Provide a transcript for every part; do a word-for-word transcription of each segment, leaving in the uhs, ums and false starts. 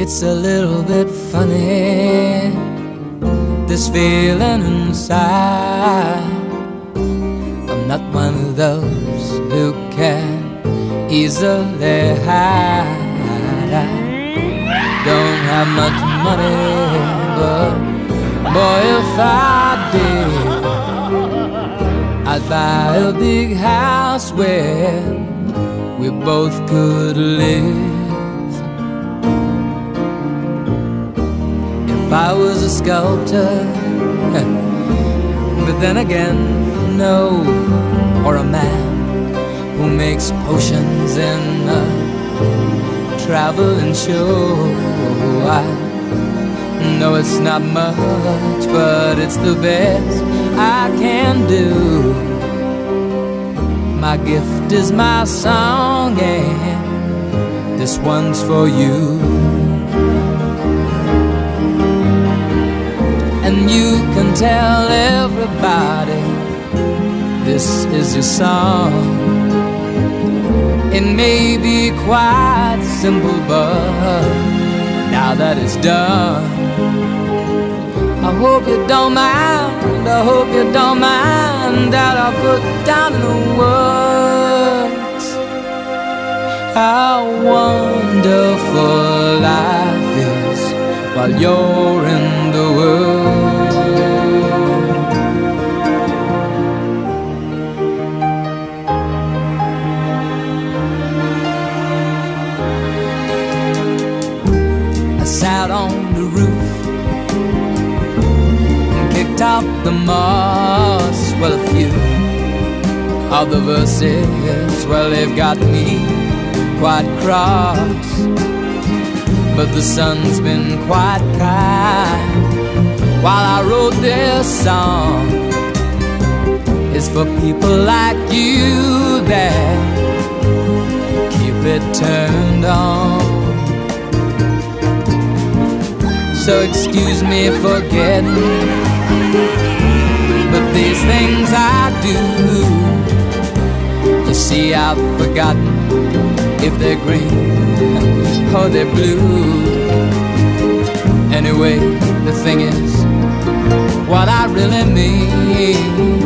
It's a little bit funny, this feeling inside. I'm not one of those who can easily hide. I don't have much money, but boy, if I did, I'd buy a big house where we both could live. If I was a sculptor, but then again, no, or a man who makes potions in a traveling show. I know it's not much, but it's the best I can do. My gift is my song, and this one's for you. And you can tell everybody this is your song. It may be quite simple, but now that it's done, I hope you don't mind, I hope you don't mind that I put down in the words how wonderful life is while you're in the world. I sat on the roof and kicked out the moss. Well, a few of the verses, well, they've got me quite cross. But the sun's been quite kind while I wrote this song. It's for people like you that keep it turned on. So excuse me for getting, but these things I do, you see, I've forgotten if they're green or they're blue. Anyway, the thing is, what I really mean,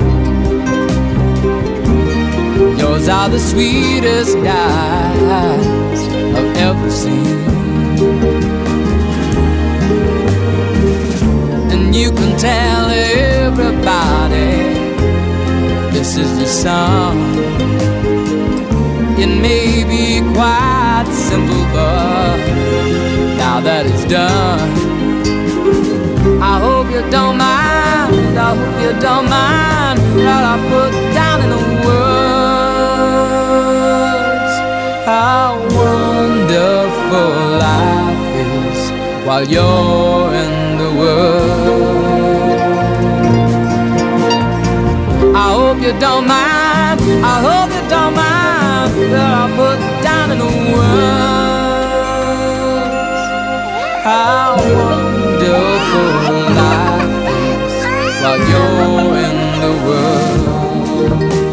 yours are the sweetest eyes I've ever seen. And you can tell everybody this is the song. It may be quite simple, but now that it's done, I hope you don't mind, I hope you don't mind that I put down in the words how wonderful life is while you're in the world. I hope you don't mind, I hope you don't mind that I put down in the words how wonderful life is while you're in the world.